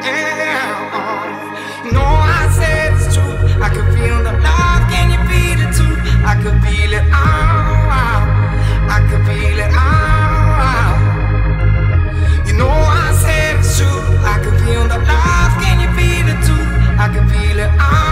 Yeah, you know I said it's true. I could feel the love, can you feel it too? I could feel it all. I could feel it all. You know I said it's true. I could feel the love, can you feel it too? I could feel it all.